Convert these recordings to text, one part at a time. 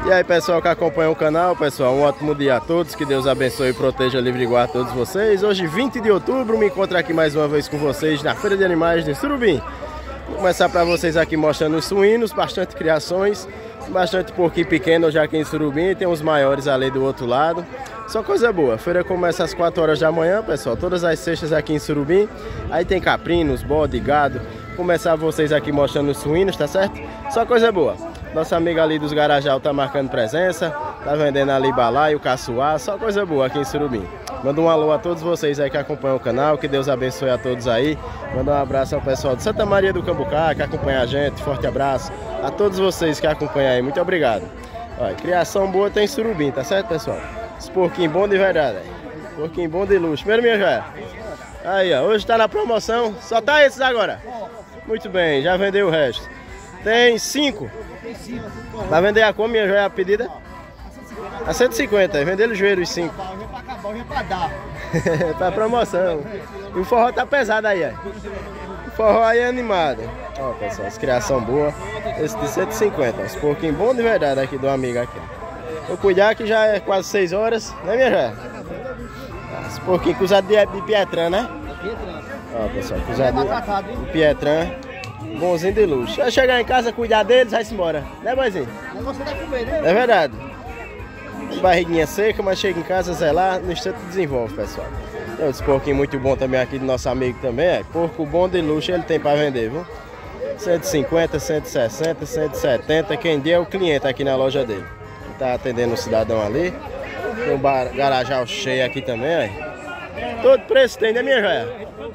E aí, pessoal que acompanha o canal, pessoal, um ótimo dia a todos, que Deus abençoe e proteja, livre e guarde todos vocês. Hoje, 20 de outubro, me encontro aqui mais uma vez com vocês na Feira de Animais de Surubim. Vou começar para vocês aqui mostrando os suínos, bastante criações, bastante porquinho pequeno já aqui em Surubim, tem uns maiores ali do outro lado. Só coisa boa, a feira começa às 4 horas da manhã, pessoal, todas as sextas aqui em Surubim. Aí tem caprinos, bode, gado. Vou começar vocês aqui mostrando os suínos, tá certo? Só coisa boa. Nossa amiga ali dos Garajal tá marcando presença, tá vendendo ali balaio, caçoar, só coisa boa aqui em Surubim. Manda um alô a todos vocês aí que acompanham o canal, que Deus abençoe a todos aí. Manda um abraço ao pessoal de Santa Maria do Cambucá, que acompanha a gente, forte abraço. A todos vocês que acompanham aí, muito obrigado. Olha, criação boa tem em Surubim, tá certo, pessoal? Esse porquinho bom de verdade, porquinho bom de luxo. Primeiro, minha joia. Aí, ó, hoje tá na promoção, só tá esses agora. Muito bem, já vendeu o resto. Tem 5. Vai vender a como, minha joia, a pedida? A 150, vender o joelho os 5. Pra promoção. E o forró tá pesado aí, ó. O forró aí é animado. Ó, pessoal, as criação boa. Esse de 150, os porquinhos bons de verdade aqui do amigo aqui. Vou cuidar que já é quase 6 horas, né, minha joia? Esse porquinho cruzado de Pietran, né? Ó, pessoal, cruzado de Pietran. Bonzinho de luxo. Vai chegar em casa, cuidar deles, vai-se embora. Né, boizinho? Você vai comer, né? É verdade. Barriguinha seca, mas chega em casa, zelar, no instante desenvolve, pessoal. Tem outros porquinhos muito bom também aqui do nosso amigo também, é. Porco bom de luxo ele tem para vender, viu? 150, 160, 170, quem der é o cliente aqui na loja dele. Tá atendendo o cidadão ali. Tem um garajal cheio aqui também, é. Todo preço tem, né, minha joia?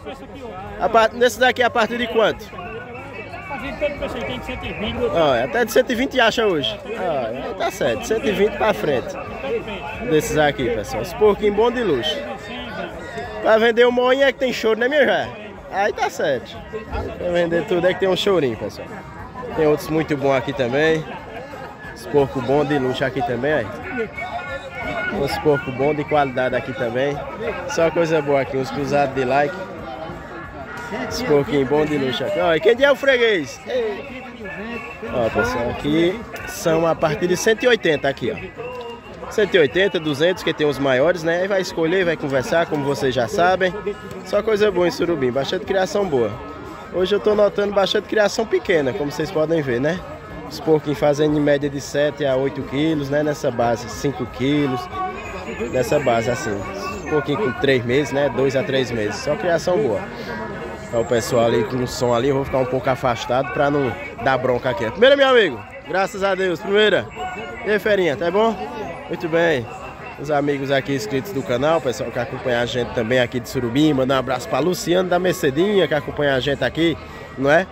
Nesse daqui a partir de quanto? Tem de 120. Olha, até de 120 acha hoje. Olha, tá certo, 120 pra frente. Desses aqui, pessoal. Os porquinhos bons de luxo. Pra vender o moinho é que tem choro, né, minha joia? Aí tá certo. Pra vender tudo é que tem um chorinho, pessoal. Tem outros muito bons aqui também. Os porcos bons de luxo aqui também, aí. Os porcos bons de qualidade aqui também. Só coisa boa aqui, uns cruzados de like. Esse porquinho bom de luxo aqui. Ó, e quem é o freguês? Ó, pessoal, aqui são a partir de 180 aqui, ó. 180, 200, que tem os maiores, né? Aí vai escolher, vai conversar, como vocês já sabem. Só coisa boa em Surubim, bastante criação boa. Hoje eu tô notando bastante criação pequena, como vocês podem ver, né? Os porquinhos fazendo em média de 7 a 8 quilos, né? Nessa base, 5 quilos. Nessa base, assim. Um pouquinho com 3 meses, né? 2 a 3 meses. Só criação boa. Olha o pessoal ali com o som ali, eu vou ficar um pouco afastado pra não dar bronca aqui. Primeira, meu amigo, graças a Deus, primeira. E aí, ferinha, tá bom? Muito bem. Os amigos aqui inscritos do canal, pessoal que acompanha a gente também aqui de Surubim. Mandar um abraço pra Luciano da Mercedinha, que acompanha a gente aqui, não é?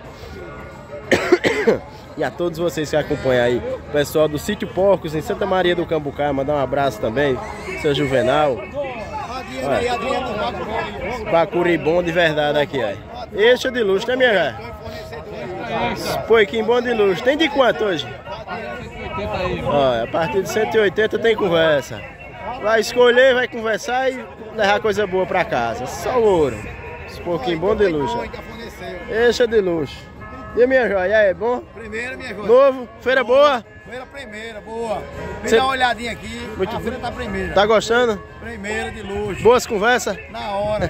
E a todos vocês que acompanham aí. O pessoal do Sítio Porcos, em Santa Maria do Cambucá, mandar um abraço também. Seu Juvenal. Bacuri bom de verdade aqui, ó. Esse é de luxo, né, minha velha? Porquinho bom de luxo. Tem de quanto hoje? Olha, a partir de 180 tem conversa. Vai escolher, vai conversar e levar coisa boa pra casa. Só ouro. Esse porquinho bom de luxo. Esse é de luxo. E a minha joia, é bom? Primeira, minha joia. Novo? Feira boa? Feira primeira, boa. Vem dar uma olhadinha aqui. Muito... A feira tá primeira. Tá gostando? Primeira de luxo. Boas conversas? Na hora.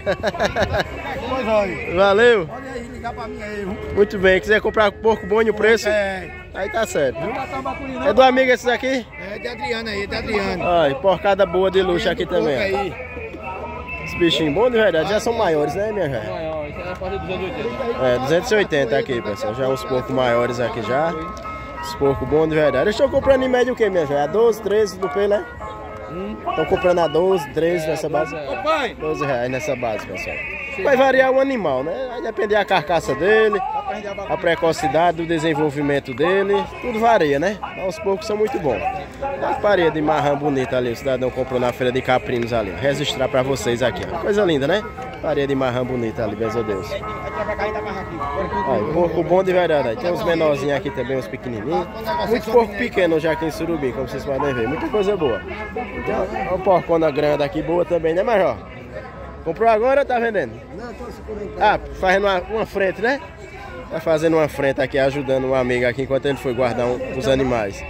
Valeu. Pode aí, ligar pra mim aí, viu? Muito bem, quiser comprar porco bom e o preço? É. Aí tá certo. É do amigo esses aqui? É de Adriano aí, de Adriano. Olha, porcada boa de luxo aqui também. Aí. Os bichinhos bons de verdade, já são maiores, né, minha velha? Maior, isso é a partir de 280. É, 280 aqui, pessoal. Já uns porcos maiores aqui já. Os porcos bons de verdade. Eles estão comprando em média o que, minha velha? A 12, 13 do pelo, né? Estão comprando a 12, 13 nessa base. 12 reais nessa base, pessoal. Vai variar o animal, né? Vai depender da carcaça dele, a precocidade do desenvolvimento dele. Tudo varia, né? Os porcos são muito bons. A farinha de marrã bonita ali, o cidadão comprou na feira de Caprinos ali. Vou registrar pra vocês aqui, ó. Coisa linda, né? Farinha de marrã bonita ali, benzo Deus. Aí, porco bom de verdade. Aí. Tem uns menorzinhos aqui também, uns pequenininhos. Muito porco pequeno já aqui em Surubim, como vocês podem ver. Muita coisa boa. Tem uma porcona grande aqui, boa também, né, Major? Comprou agora ou tá vendendo? Não, tô segurando. Ah, fazendo uma frente, né? Tá fazendo uma frente aqui, ajudando um amigo aqui enquanto ele foi guardar os animais.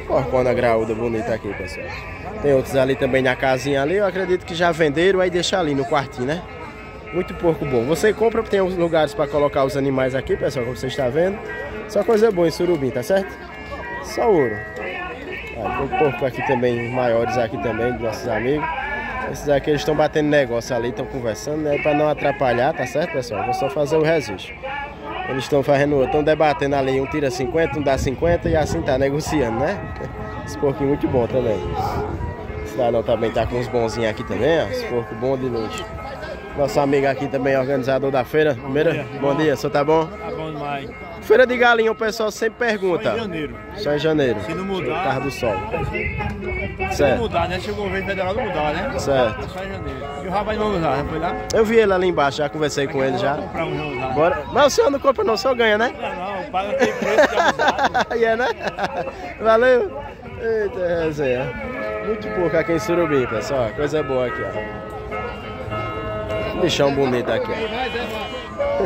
Porcona graúda bonita aqui, pessoal. Tem outros ali também na casinha ali. Eu acredito que já venderam, aí deixa ali no quartinho, né? Muito porco bom. Você compra, tem uns lugares para colocar os animais aqui, pessoal, como você está vendo. Só coisa boa em Surubim, tá certo? Só ouro. Tem porco aqui também, maiores aqui também, dos nossos amigos. Esses aqui eles estão batendo negócio ali, estão conversando, né? Para não atrapalhar, tá certo, pessoal? Vou só fazer o registro. Eles estão fazendo, estão debatendo ali, um tira 50, um dá 50 e assim tá negociando, né? Esse porquinho muito bom também. Esse cidadão também tá com uns bonzinhos aqui também, ó. Esse porco bom de luxo. Nosso amigo aqui também, organizador da feira. Primeiro, bom dia, o senhor tá bom? Tá bom demais. Feira de galinha, o pessoal sempre pergunta. Só em janeiro. Só em janeiro. Se não mudar. Carro do sol. Se Certo. não mudar, né? Chegou o governo federal, não mudar, né? Certo. Só em janeiro. E o rapaz não usar, já foi lá? Eu vi ele ali embaixo, já conversei com ele já. Comprar um já usar. Bora. Mas o senhor não compra não, o senhor ganha, né? Não, paga aquele preço que é usado. É, né? Valeu. Eita, resenha. Muito pouco aqui em Surubim, pessoal. Coisa boa aqui, ó. Bichão bonito aqui, ó.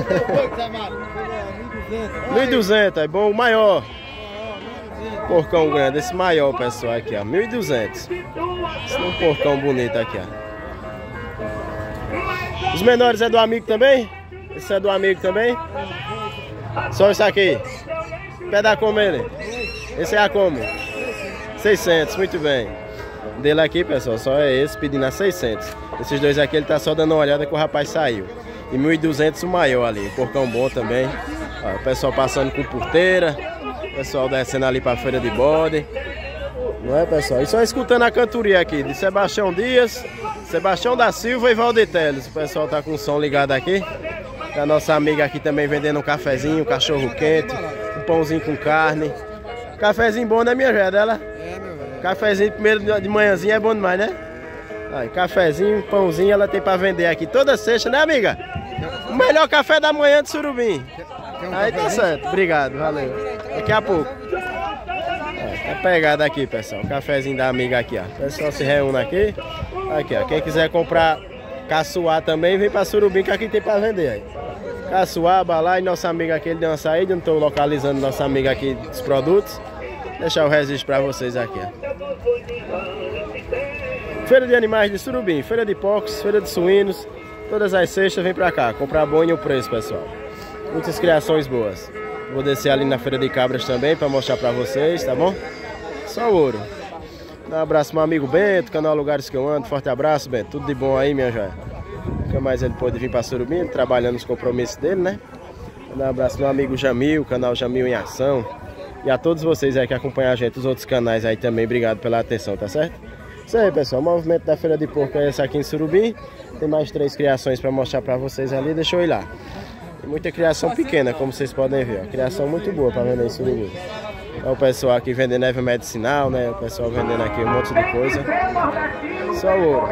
1.200, é bom, o maior. Porcão grande, esse maior, pessoal, aqui, ó. 1.200. Esse é um porcão bonito aqui, ó. Os menores é do amigo também? Esse é do amigo também? Só isso aqui. Pede a como ele? Esse é a como? 600, muito bem. Dele aqui, pessoal, só é esse, pedindo a 600. Esses dois aqui, ele tá só dando uma olhada que o rapaz saiu. E 1.200 o maior ali, porcão bom também. Ó, o pessoal passando com porteira. O pessoal descendo ali pra feira de bode. Não é, pessoal? E só escutando a cantoria aqui de Sebastião Dias, Sebastião da Silva e Valdir Teles. O pessoal tá com o som ligado aqui. A nossa amiga aqui também vendendo um cafezinho, um cachorro quente, um pãozinho com carne. Cafezinho bom, né, minha velha? Dela? É, meu velho. Cafezinho primeiro de manhãzinha é bom demais, né? Aí, cafezinho, pãozinho, ela tem pra vender aqui toda sexta, né, amiga? O melhor café da manhã de Surubim. Aí tá certo, obrigado, valeu. Daqui a pouco. Tá pegada aqui, pessoal. O cafezinho da amiga aqui, ó. O pessoal se reúne aqui. Aqui, ó. Quem quiser comprar caçoar também, vem pra Surubim que aqui tem pra vender aí. Caçoar, balai, nossa amiga aqui, ele deu uma saída. Não tô localizando nossa amiga aqui dos produtos. Deixar o registro pra vocês aqui, ó. Feira de animais de Surubim, feira de porcos, feira de suínos. Todas as sextas vem pra cá, comprar bom e o preço, pessoal. Muitas criações boas. Vou descer ali na feira de cabras também pra mostrar pra vocês, tá bom? Só ouro. Dá um abraço pro meu amigo Bento, canal Lugares que eu ando. Forte abraço, Bento. Tudo de bom aí, minha joia. Nunca mais ele pode vir pra Surubim, trabalhando nos compromissos dele, né? Dá um abraço pro meu amigo Jamil, canal Jamil em Ação. E a todos vocês aí que acompanham a gente, os outros canais aí também, obrigado pela atenção, tá certo? Isso aí, pessoal, o movimento da feira de porco é esse aqui em Surubim. Tem mais 3 criações para mostrar para vocês ali, deixa eu ir lá. Tem muita criação pequena, como vocês podem ver, ó. Criação muito boa para vender em Surubim. Olha o pessoal aqui vendendo erva medicinal, né? O pessoal vendendo aqui um monte de coisa. Só ouro.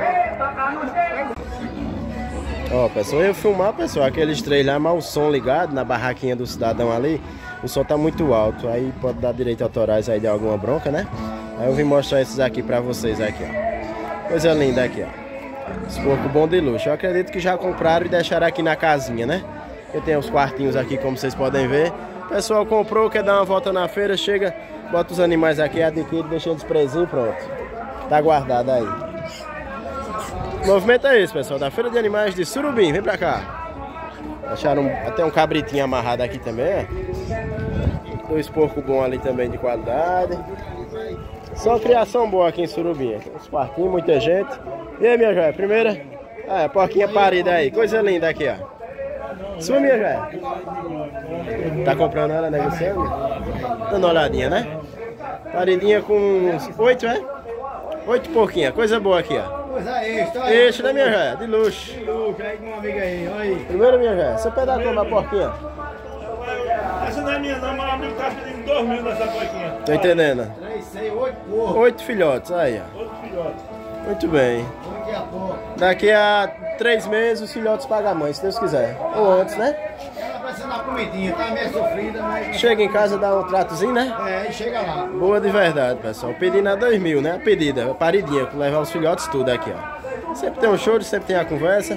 Ó, pessoal, eu filmar, pessoal, aqueles 3 lá, mas o som ligado na barraquinha do cidadão ali, o som tá muito alto, aí pode dar direito autorais aí de alguma bronca, né? Aí eu vim mostrar esses aqui pra vocês aqui, ó. Coisa linda aqui, ó. Esse porco bom de luxo. Eu acredito que já compraram e deixaram aqui na casinha, né? Eu tenho os quartinhos aqui, como vocês podem ver. O pessoal comprou, quer dar uma volta na feira, chega, bota os animais aqui, adquire, deixa eles presinho, pronto. Tá guardado aí. O movimento é esse, pessoal, da feira de animais de Surubim. Vem pra cá. Acharam até um cabritinho amarrado aqui também, ó. 2 porcos bons ali também de qualidade. Só criação boa aqui em Surubim. Uns quartinhos, muita gente. E aí, minha joia, primeira? Ah, porquinha parida aí. Coisa linda aqui, ó. Sua, minha joia. Tá comprando ela, negociando? Dando uma olhadinha, né? Paridinha com uns 8, é? 8 porquinhas. Coisa boa aqui, ó. Coisa extra, Extra, né, minha joia? De luxo. De luxo, aí com uma amiga aí, olha aí. Primeiro, minha joia, você pede a como a porquinha? Essa não é minha não, mas o amigo tá pedindo 2.000 nessa porquinha. Tô entendendo. 3, 6, 8 porcos. 8 filhotes, aí, ó. Outro filhote. Muito bem. Daqui a pouco. Daqui a 3 meses os filhotes pagam a mãe, se Deus quiser. Ou antes, né? Ela precisa dar comidinha, tá meio sofrida, mas... Chega em casa, dá um tratozinho, né? É, chega lá. Boa de verdade, pessoal. Pedindo a 2.000, né? A pedida, a paridinha, pra levar os filhotes tudo aqui, ó. Sempre tem um choro, sempre tem a conversa.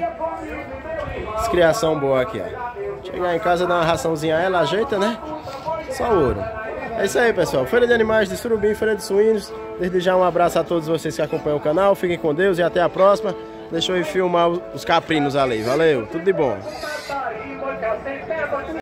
Criação boa aqui, ó. Chegar em casa, dá uma raçãozinha a ela, ajeita, né? Só ouro. É isso aí, pessoal. Feira de animais de Surubim, feira de suínos. Desde já um abraço a todos vocês que acompanham o canal. Fiquem com Deus e até a próxima. Deixa eu ir filmar os caprinos ali. Valeu, tudo de bom.